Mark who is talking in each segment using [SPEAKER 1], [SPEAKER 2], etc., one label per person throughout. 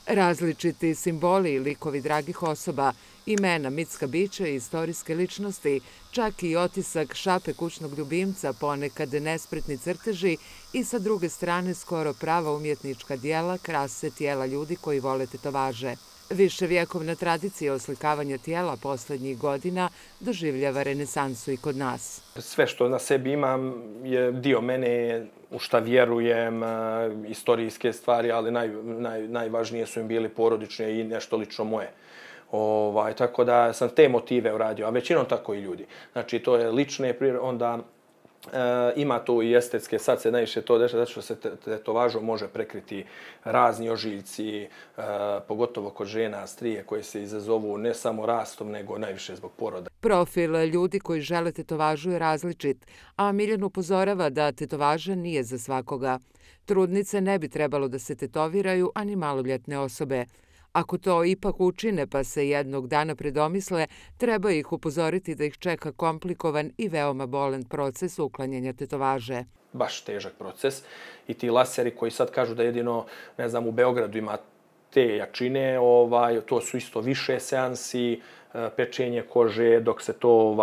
[SPEAKER 1] Različiti simboli i likovi dragih osoba, imena, mitska bića i istorijske ličnosti, čak i otisak šape kućnog ljubimca, ponekad nespretni crteži i sa druge strane skoro prava umjetnička dijela krase tijela ljudi koji vole tetovaže. Viševjekovna tradicija oslikavanja tijela poslednjih godina doživljava renesansu i kod nas.
[SPEAKER 2] Sve što na sebi imam je dio mene, u šta vjerujem, istorijske stvari, ali najvažnije su im bili porodične i nešto lično moje. Tako da sam te motive uradio, a većinom tako i ljudi. Znači, to je lične prirode, onda ima to i estetske, sad se najviše to dešava zato što se tetovažom može prekriti razni ožiljci, pogotovo kod žena, strije koje se izazovu ne samo rastom, nego najviše zbog poroda.
[SPEAKER 1] Profil ljudi koji žele tetovažu je različit, a Miljan upozorava da tetovaža nije za svakoga. Trudnice ne bi trebalo da se tetoviraju, a ni maloljetne osobe. Ako to ipak učine pa se jednog dana predomisle, treba ih upozoriti da ih čeka komplikovan i veoma bolan proces uklanjanja tetovaže.
[SPEAKER 2] Baš težak proces i ti laseri koji sad kažu da jedino, ne znam, u Beogradu ima te jačine, to su isto više seansi, pečenje kože dok se to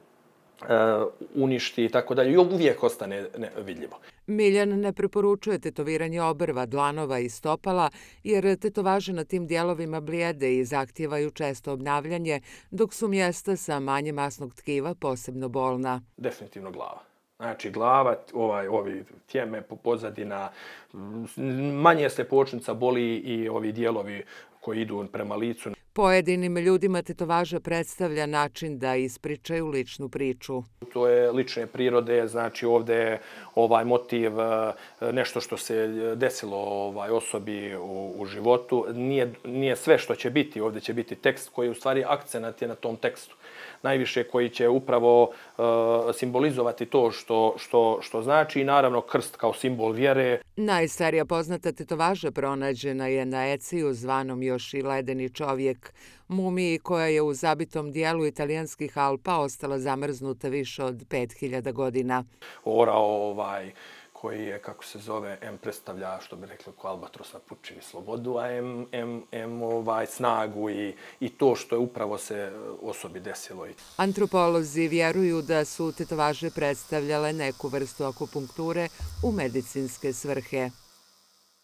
[SPEAKER 2] uništi i tako dalje. I uvijek ostane vidljivo.
[SPEAKER 1] Miljan ne preporučuje tetoviranje obrva, dlanova i stopala, jer tetovaže na tim dijelovima blijede i zahtijevaju često obnavljanje, dok su mjesta sa manje masnog tkiva posebno bolna.
[SPEAKER 2] Definitivno glava. Znači, glava, ovi tjeme, pozadina, manje sljepočnica boli i ovi dijelovi koji idu prema licu.
[SPEAKER 1] Pojedinim ljudima tetovaža predstavlja način da ispričaju ličnu priču.
[SPEAKER 2] To je lične prirode, znači ovdje je motiv nešto što se desilo osobi u životu. Nije sve što će biti, ovdje će biti tekst koji u stvari akcenat je na tom tekstu. Najviše koji će upravo simbolizovati to što znači i naravno krst kao simbol vjere.
[SPEAKER 1] Najstarija poznata tetovaža pronađena je na Eciju, zvanom još i ledeni čovjek, mumiji koja je u zabitom dijelu italijanskih Alpa ostala zamrznuta više od 5000 godina.
[SPEAKER 2] Orao koji je, kako se zove, predstavlja, što bi rekli, ko albatros na pučini slobodu, a snagu i to što je upravo se osobi desilo.
[SPEAKER 1] Antropolozi vjeruju da su tetovaže predstavljale neku vrstu akupunkture u medicinske svrhe.